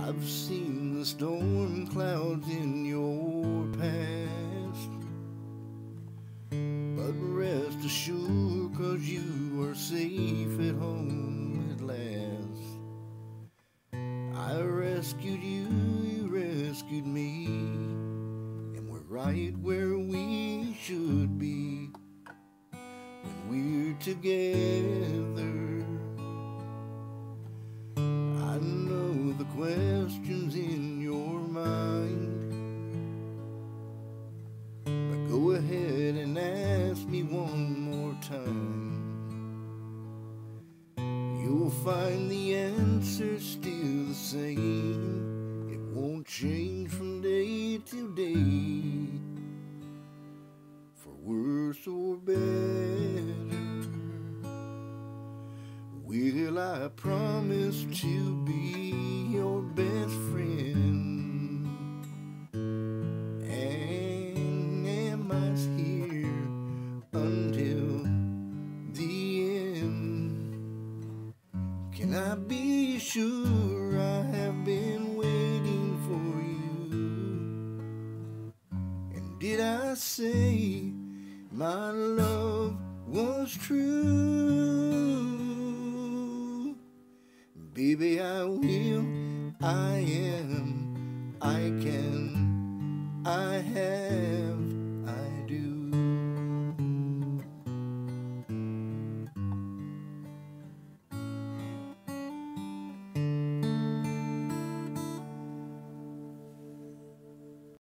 I've seen the storm clouds in your past, but rest assured, 'cause you are safe at home at last. I rescued you, you rescued me, and we're right where we should be when we're together. I know the questions in your mind, but go ahead and ask me one more time. You'll find the answer still the same. It won't change from day to day, for worse or better. Will I promise to be your best friend? And am I here until the end? Can I be sure I have been waiting for you? And did I say my love was true? Baby, I will, I am, I can, I have